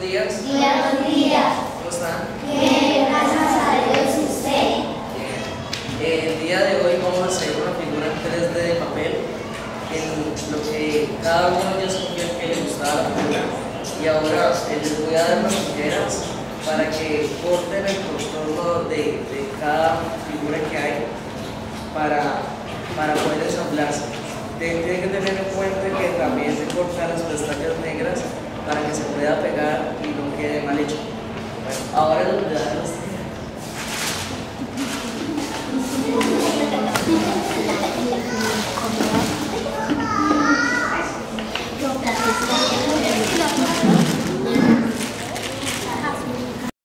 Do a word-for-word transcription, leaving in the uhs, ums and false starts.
días. Buenos días. ¿Cómo están? Bien, gracias a Dios y usted. Bien. Eh, el día de hoy vamos a hacer una figura en tres D de papel en lo que cada uno ya escogió que le gustaba la figura, y ahora eh, les voy a dar unas tijeras para que corten el contorno de, de cada figura que hay para, para poder ensamblarse. Tienen que tener en cuenta que también se cortan las pestañas negras para que se pueda pegar y no quede mal hecho. Bueno, ahora les voy a dar los